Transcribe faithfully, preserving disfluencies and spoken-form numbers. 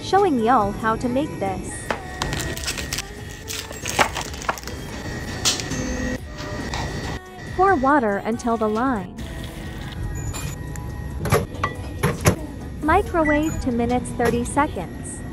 showing y'all how to make this. Pour water until the line. Microwave two minutes thirty seconds.